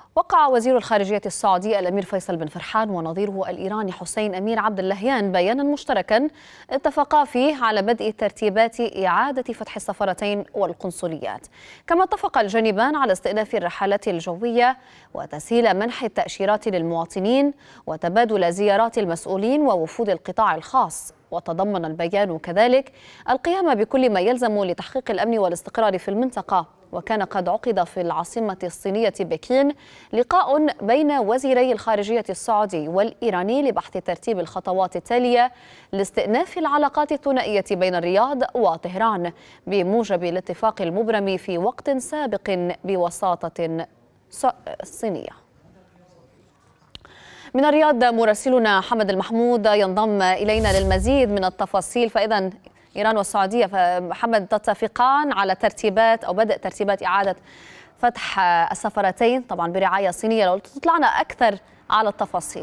وقع وزير الخارجية السعودي الأمير فيصل بن فرحان ونظيره الإيراني حسين أمير عبد اللهيان بيانا مشتركا اتفقا فيه على بدء ترتيبات إعادة فتح السفارتين والقنصليات. كما اتفق الجانبان على استئناف الرحلات الجوية وتسهيل منح التأشيرات للمواطنين وتبادل زيارات المسؤولين ووفود القطاع الخاص. وتضمن البيان كذلك القيام بكل ما يلزم لتحقيق الأمن والاستقرار في المنطقة. وكان قد عقد في العاصمة الصينية بكين لقاء بين وزيري الخارجية السعودي والإيراني لبحث ترتيب الخطوات التالية لاستئناف العلاقات الثنائية بين الرياض وطهران بموجب الاتفاق المبرم في وقت سابق بوساطة صينية. من الرياض مراسلنا حمد المحمود ينضم إلينا للمزيد من التفاصيل. فإذا إيران والسعودية محمد تتفقان على ترتيبات أو بدء ترتيبات إعادة فتح السفارتين طبعا برعاية صينية. لو تطلعنا أكثر على التفاصيل.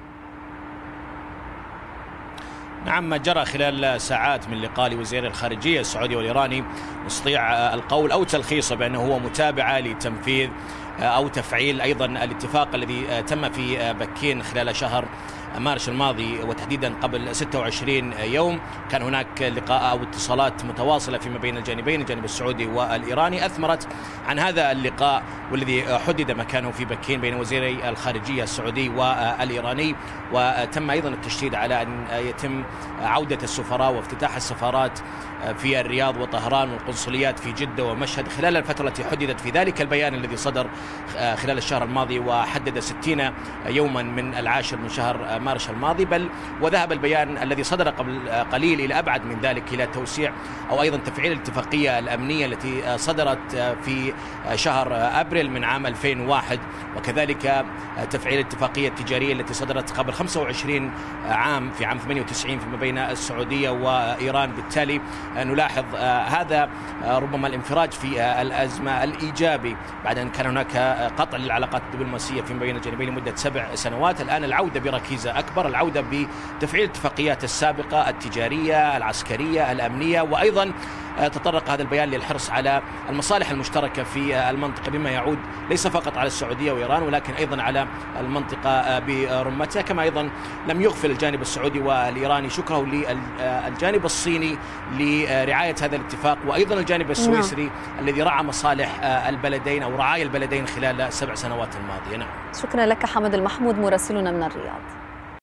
نعم، ما جرى خلال ساعات من لقاء لوزير الخارجية السعودي والإيراني نستطيع القول أو تلخيصه بأنه هو متابعة لتنفيذ أو تفعيل أيضا الاتفاق الذي تم في بكين خلال شهر مارس الماضي، وتحديدا قبل 26 يوم. كان هناك لقاء أو اتصالات متواصلة فيما بين الجانبين، الجانب السعودي والإيراني، أثمرت عن هذا اللقاء والذي حدد مكانه في بكين بين وزيري الخارجية السعودي والإيراني. وتم أيضا التشديد على أن يتم عودة السفراء وافتتاح السفارات في الرياض وطهران والقنصليات في جدة ومشهد خلال الفترة التي حددت في ذلك البيان الذي صدر خلال الشهر الماضي، وحدد 60 يوما من 10 من شهر مارس الماضي. بل وذهب البيان الذي صدر قبل قليل إلى أبعد من ذلك، إلى توسيع أو أيضا تفعيل الاتفاقية الأمنية التي صدرت في شهر أبريل من عام 2001، وكذلك تفعيل الاتفاقية التجارية التي صدرت قبل 25 عام في عام 98 فيما بين السعودية وإيران. بالتالي نلاحظ هذا ربما الانفراج في الأزمة الإيجابي بعد أن كان هناك قطع للعلاقات الدبلوماسية فيما بين الجانبين لمدة 7 سنوات. الآن العودة بركيزة أكبر، العودة بتفعيل الاتفاقيات السابقة التجارية العسكرية الأمنية، وأيضا تطرق هذا البيان للحرص على المصالح المشتركة في المنطقة بما يعود ليس فقط على السعودية وإيران ولكن أيضا على المنطقة برمتها. كما أيضا لم يغفل الجانب السعودي والإيراني شكره للجانب الصيني لرعاية هذا الاتفاق، وأيضا الجانب السويسري الذي رعى مصالح البلدين أو رعايا البلدين خلال 7 سنوات الماضية. نعم، شكرا لك حمد المحمود مراسلنا من الرياض.